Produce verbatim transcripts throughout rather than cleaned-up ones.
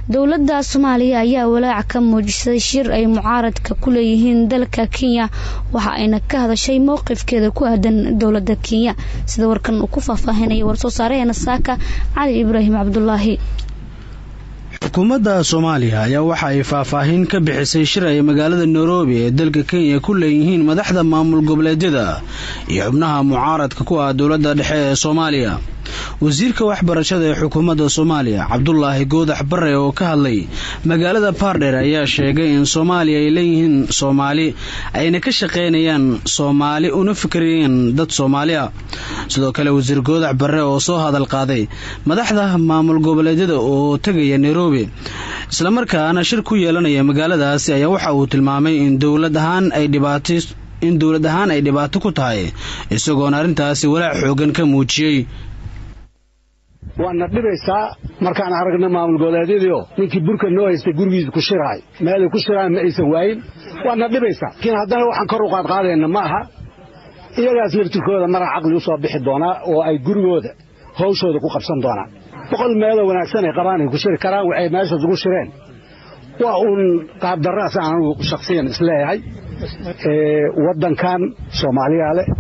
dowladda Soomaaliya ayaa walaac ka muujisay shir ay mucaaradka ku leeyihiin dalka Kenya waxa ayna ka hadashay mowqifkeeda ku aadan dowladda Kenya sida warkan uu ku faahfaahinay warsoo saareena Saaka Cali Ibraahim Cabdullaahi. xukuumadda Soomaaliya ayaa waxa ay faahfaahin ka bixisay shir ay magaalada Nairobi ee dalka Kenya ku leeyihiin madaxda maamul goboleedyada iyo xubnaha mucaaradka ku ah dowladda dhexe ee Soomaaliya. wasiirka waxbarashada ee xukuumadda Soomaaliya Cabdullaahi Goodax Barre oo ka hadlay magaalada Paardheer ayaa sheegay in Soomaaliya ay leeyihiin Soomaali ayna ka shaqeynayaan Soomaali una fikirayaan dad Soomaaliya. sidoo kale wasiir Goodax Barre oo soo hadal qaaday madaxda maamul goboleedyada oo tagaya Nairobi isla markaana shir ku yeelanaya magaaladaasi ayaa waxa uu tilmaamay in dowlad ahaan ay dhibaato in dowlad ahaan ay dhibaato ku tahay isagoo arintaasi walaac xoogan ka muujiyay. waana dhibaysaa markaan aragna maamul goboleedyada ninkii burka noo haystay gurigiisa ku shiraay meel ku shiraay ma aysan waayin waana dhibaysaa laakiin haddana waxaan kor u qaad qaadayna ma aha iyagaas laftirkooda mar caqli u soo bixi doona oo ay gurigooda hawshooda ku qabsan doonaan boqol meel wanaagsan ay qabaan ay ku shiri karaan waxay meesha ugu shireen waa uun qaab darraas aan shakhsiyan isleeyahay ee wadankan Soomaaliya leh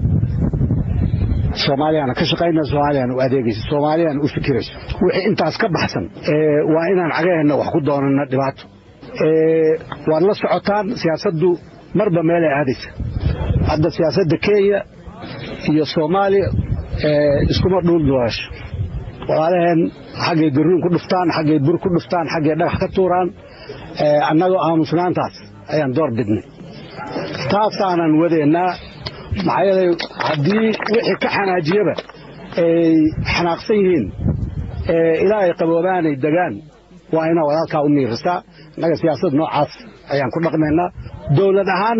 Soomaaliya ka shaqeynaa Soomaaliya u adeegayso Soomaaliya u fikirayso wixii intaas ka baxsan ee waa inaan cagaheena wax ku doonana dhibaato ee waan la socotaan siyaasaddu marba meel ay aadaysa hadda siyaasadda Kenya iyo Soomaaliya ee isku ma dhul doosho walaalaheen xagee garuun ku dhuftaan xagee bur ku dhuftaan xagee dhagax ka tuuraan ee annaga aamusnaantaas ayaan door bidnay taasaanan wadeena maxay hadii wixii ka xanaajiyaba ay xanaaqsan yihiin ee ilaahay qaboobaanay dagaan waa ina walaalka u niirsa naga siyaasad noocaas ayaan ku dhaqmeynaa dawlad ahaan.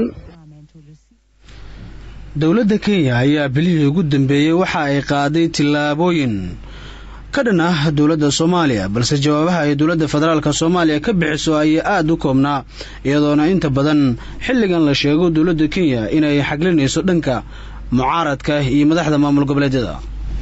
dowladda Kenya ayaa bilihii ugu dambeeyay waxa ay qaaday tilaabooyin ka dhan ah dowladda Soomaaliya balse jawaabaha ay dowladda federaalka Soomaaliya ka bixiso ay aad u koobnaa iyadoona inta badan xilligan la sheego dowladda Kenya inay xaglinayso dhanka mucaaradka iyo madaxda maamul goboleedyada.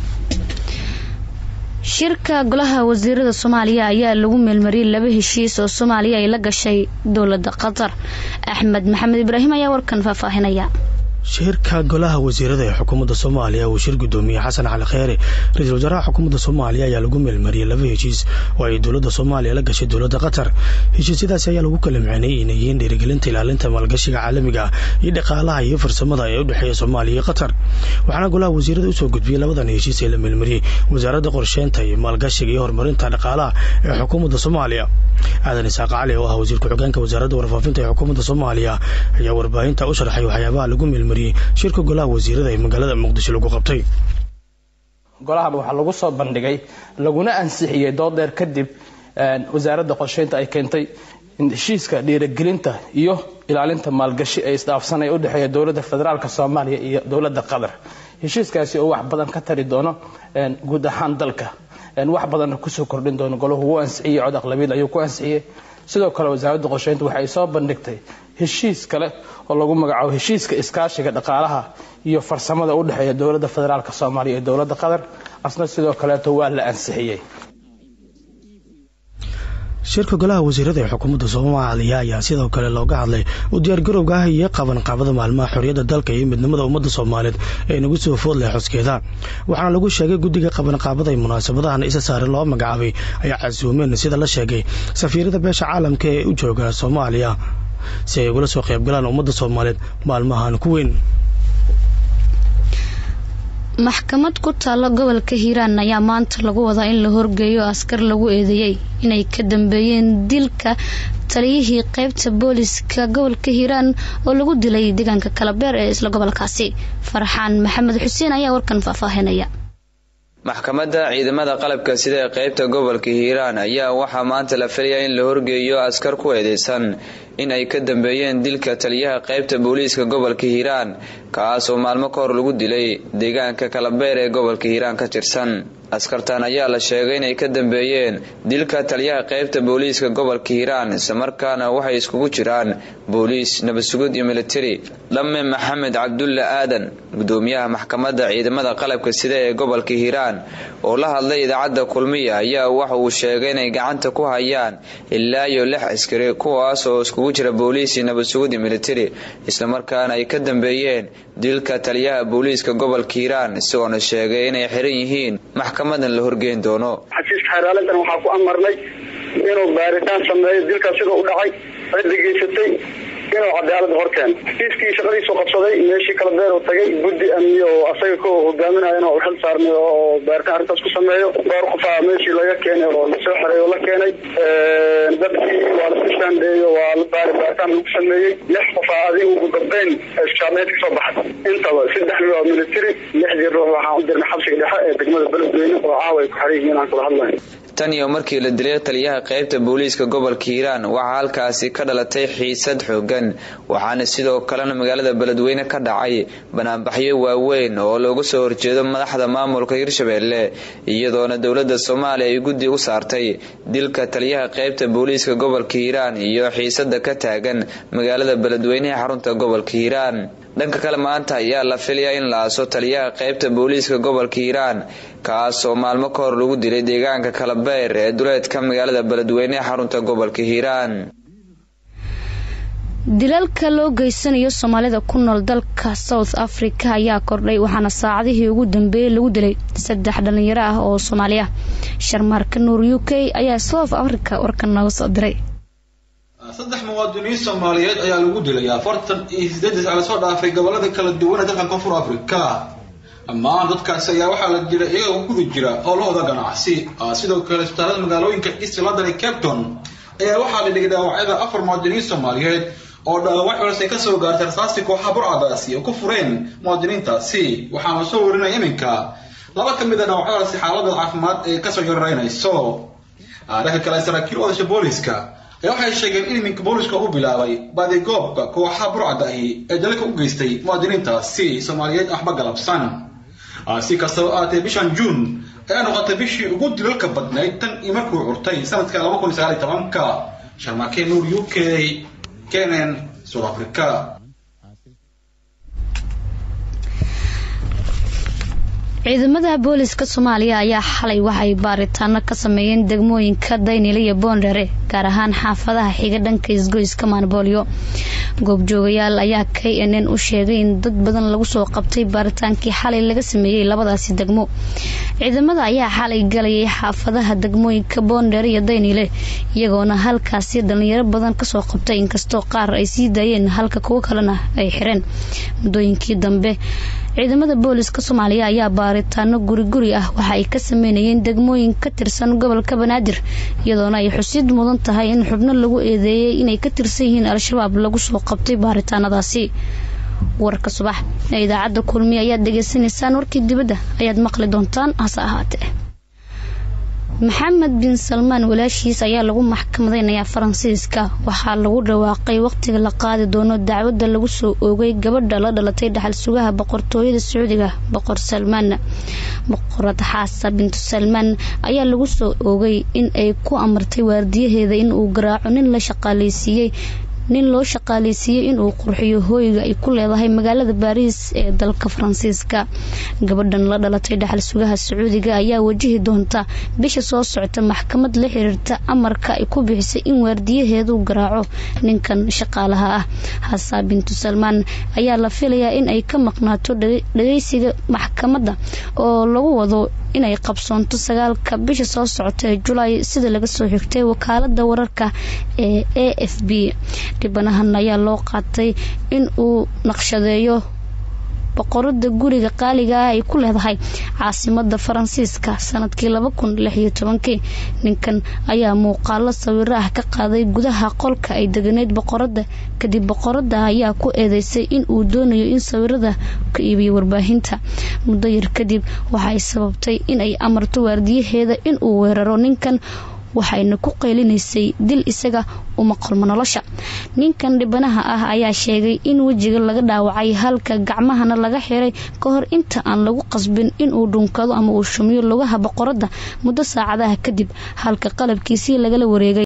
shirka golaha wasiirada Soomaaliya ayaa lagu meelmariyay laba heshiis oo Soomaaliya ay la gashay dowladda Qatar. Axmed Maxamed Ibraahim ayaa warkan faahfaahinaya. shirka golaha wasiirada ee xukuumadda Soomaaliya uu shir gudoomiye Xasan Cali Khayre ra'iisul wasaaraha xukuumadda Soomaaliya ayaa lagu meelmariyay laba heshiis oo ay dowladda Soomaaliya la gashay dowladda Qatar. heshiisyadaas ayaa lagu kala macneeyay inay yihiin dhiirigelinta ilaalinta maalgashiga caalamiga iyo dhaqaalaha iyo farsamada ee u dhaxeeya Soomaaliya iyo Qatar. waxaana golaha wasiirada u soo gudbiyay labadan heshiis ee la meelmariyay wasaaradda qorsheynta iyo maalgashiga iyo horumarinta dhaqaalaha ee xukuumadda Soomaaliya. aadan Isaaq Cali oo ah wasiirka xoggaanka wasaaradda warfaafinta ee xukuumadda Soomaaliya ayaa warbaahinta u sharaxay waxyaabaha lagu meelmariyay shirka golaha wasiirada ee magaalada Muqdisho lagu qabtay. golaha waxa lagu soo bandhigay laguna ansixiyay dood dheer kadib wasaaradda qorsheynta ay keentay in heshiiska dhiirigelinta iyo ilaalinta maalgashi ay isdhaafsanay u dhaxeeya dowladda federaalka Soomaaliya iyo dowladda Qatar. heshiiskaasi oo wax badan ka tari doono guud ahaan dalka wax badan ku soo kordhin doono goluhu uu ansixiyay cod aqlabiyad ayuu ku ansixiyay. sidoo kale wasaaradda qorsheynta waxay soo bandhigtay heshiis kale oo lagu magacaabo heshiiska iskaashiga dhaqaalaha iyo farsamada u dhaxeeya dowladda federaalka Soomaaliya iyo dowladda Qatar asna sidoo kale waa la ansixiyay. shirka golaha wasiirada ee xukuumadda Soomaaliya ayaa sidoo kale looga hadlay u diyaar garowga iyo qaban qaabada maalmaha xorriyadda dalka iyo midnimada ummadda Soomaaliyeed ee nagu soo foodlay xuskeeda. waxaana lagu sheegay guddiga qaban qaabada ee munaasabadahan isa saaran loo magacaabay ayaa casuumeen sida la sheegay safiirada beesha caalamka ee u jooga Soomaaliya si ay uga soo qayb galaan ummadda Soomaaliyeed maalmahan ku weyn. maxkamad ku taalo gobolka Hiiraan ayaa maanta lagu wadaa in la horgeeyo askar lagu eedeeyay inay ka dambeeyeen dilka taliyihii qaybta booliska gobolka Hiiraan oo lagu dilay deegaanka Kalabeer ee isla gobolkaasi. Farxaan Maxamed Xuseen ayaa warkan faahfaahinaya. maxkamadda ciidamada qalabka sida ee qaybta gobolka Hiiraan ayaa waxa maanta la filayaa in la horgeeyo askar ku eedeysan in ay ka dambeeyeen dilka taliyaha qaybta booliska gobolka Hiiraan kaas oo maalmo ka hor lagu dilay deegaanka Kalabeer ee gobolka Hiiraan ka tirsan. askartan ayaa la sheegay inay ka dambeeyeen dilka taliyaha qaybta booliiska gobolka Hiiraan islamarkaana waxay iskugu jiraan booliis nabad sugid iyo military. Dhamme Maxamed Cabdulle Aadan gudoomiyaha maxkamadda ciidamada qalabka sida ee gobolka Hiiraan oo la hadlay idaacadda Kulmiye ayaa waxa uu sheegay inay gacanta ku hayaan ilaa iyo lix askari kuwaas oo iskugu jira booliis iyo nabad sugid iyo military islamarkaana ay ka dambeeyeen dilka taliyaha booliiska gobolka Hiiraan isagoo sheegay inay xiran yihiin maxkamadan la horgeyn doono. xafiiska xeeraalintan waxaa ku amarnay inuu baaritaan sameeyo dilka sida u dhacay ciddigiisatay inuu cadaalad horkeen xafiiskii shaqadiisu qabsaday meeshii kala beer u tagay guddi amni oo asaga ka hogaaminaya inuu xil saarnay oo baaritaan arrintaas ku sameeyo dhowr qof ah meeshii laga keenay oo la soo xiray oo la keenay dadkii waa la shandeeyo waa la baaritaan lagu sameeyey lix qof ah adiga ugu dambeyn shaqameed ka soo baxay intaba saddex waa military lixdii ruux waxaan u dirnay xabsiga dhexe ee degmada Beledweyne oo caawa ay ku xiran yihiin aan kula hadlayn. tan iyo markii la dilay taliyaha qaybta booliiska gobolka Hiiraan waxaa halkaasi ka dhalatay xiisad xoogan waxaana sidoo kale magaalada Beledweyne ka dhacay banaanbaxyo waaweyn oo looga soo horjeedo madaxda maamulka Hirshabeelle iyadoona dawladda Soomaaliya ay guddi u saartay dilka taliyaha qaybta booliiska gobolka Hiiraan iyo xiisada ka taagan magaalada Beledweyne ee xarunta gobolka Hiiraan. dhanka kale maanta ayaa la filayaa in la aaso taliyaha qaybta booliiska gobolka Hiiraan kaas oo maalmo ka hor lagu dilay deegaanka Kalabeer ee duleedka magaalada Beledweyne ee xarunta gobolka Hiiraan. dilalka loo geysanayo Soomaalida ku nool dalka South Africa ayaa kordhay waxaana saacadihii ugu dambeeyay lagu dilay saddex dhalinyaro ah oo Soomaali ah. Sharmarka Nuur U K ayaa South Africa warkan nooga soo diray. saddex muwaadiniin Soomaaliyeed ayaa lagu dilay afartan iyo siddeed sano soo dhaafay gobolada kala duwan ee dalka Koonfur Afrika. Amma dadkaas ayaa waxaa la dilay iyagoo ku jira howlahooda ganacsi. sidoo kale isbitaalada magaalooyinka East London iyo Cape Town ayaa waxaa la dhigay dhaawacyada afar muwaadiniin Soomaaliyeed oo dhaawac culus ay ka soo gaartay rasaasti kooxaha burcadaasi oo ku fureen muwaadiniintaasi. waxaana soo warinay iminka laba ka mid ah dhaawacyadaasi xaaladda caafimaad ee ka soo yaraynayso. dhanka kale saraakiil wadasha booliiska waxay sheegeen in iminka booliiska uu bilaabay baadigoobka kooxaha burcadahi ee dalka u geystay muwaadiniintaasi Soomaaliyeed waxba galabsan. si kastaba aatee bishan June ayaa noqotay bishii ugu dilalka badnayd tan iyo markuu curtay sanadka laba kun iyo sagaal iyo toban-ka. Sharmarke Nuur U K Kenen South Africa. ciidamada booliiska Soomaaliya ayaa xalay waxay baaritaano ka sameeyeen degmooyinka Daynile iyo Boondare gaar ahaan xaafadaha xiga dhanka isgoyska Maanbooliyo. goobjoogayaal ayaa K N N u sheegay in dad badan lagu soo qabtay baaritaankii xalay laga sameeyay labadaasi degmo. ciidamada ayaa xalay galayay xaafadaha degmooyinka Boondare iyo Daynile iyagoona halkaasi dhalinyaro badan ka soo qabtay inkastoo qaar ay sii daayeen halka kuwa kalena ay xireen. muddooyinkii dambe ciidamada booliiska Soomaaliya ayaa baaritaano guri guri ah waxa ay ka sameeyeen degmooyin ka tirsan gobolka Banaadir iyadoona ay xusid mudan tahay in xubno lagu eedeeyay inay ka tirsan yihiin Al-Shabaab lagu soo qabtay baaritaanadaasi. warka subax ee idaacadda Kulmiye ayaa dhageysanaysaan warkii dibadda ayaad maqli doontaan hase ahaatee. Maxamed bin Salman walaashiis ayaa lagu maxkamadeynayaa Faransiiska waxaa lagu dhawaaqay waqtiga la qaadi doono dacwadda lagu soo oogay gabadha la dhalatay dhaxal sugaha boqortooyada Sacuudiga boqor Salman. boqorad Xaasa bint Salman ayaa lagu soo oogay in ay ku amartay waardiyaheeda in uu garaaco nin la shaqaaleysiiyay nin loo shaqaaleysiiyay in uu qurxiyo hooyga ay ku leedahay magaalada Paris ee dalka Faransiiska. gabadhan la dhalatay dhaxal sugaha Sacuudiga ayaa wajihi doonta bisha soo socota maxkamad la xiriirta amarka ay ku bixisay in waardiyaheedu garaaco ninkan shaqaalaha ah. Xaasa bint Salman ayaa la filayaa in ay ka maqnaato dhageysiga maxkamadda oo lagu wado inay qabsoonto sagaalka bisha soo socota ee July sida laga soo xigtay wakaaladda wararka ee A F P. dhibanahan ayaa loo qaatay in uu naqshadeeyo boqorada guriga qaaliga ah ay ku leedahay caasimada Faransiiska sanadkii laba kun iyo lix iyo toban-kii. ninkan ayaa muuqaalo sawir ah ka qaaday gudaha qolka ay deganeed boqorada kadib boqorada ayaa ku eedeysay in uu doonayo in sawirada ka iibiyo warbaahinta. muddo yar kadib waxa ay sababtay in ay amarto waardiyaheeda in uu weeraro ninkan waxayna ku qeylinaysay dil isaga uma qalmo nolosha. ninkan dhibanaha ah ayaa sheegay in wajiga laga dhaawacay halka gacmahana laga xiray ka hor inta aan lagu qasbin in uu dhunkado ama uu shumiyo lugaha boqorada muddo saacadaha kadib halka qalabkiisii laga la wareegay